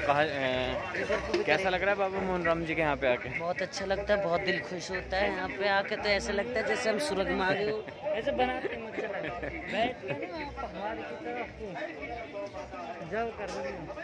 कैसा लग रहा है बाबा मोहन राम जी के यहाँ पे आके? बहुत अच्छा लगता है, बहुत दिल खुश होता है यहाँ पे आके। तो ऐसा लगता है जैसे हम स्वर्ग में आ गए हो। ऐसे बनाते हैं अच्छा लगता है बैठ के ना पहाड़ की तरफ जाओ कर रही हूँ।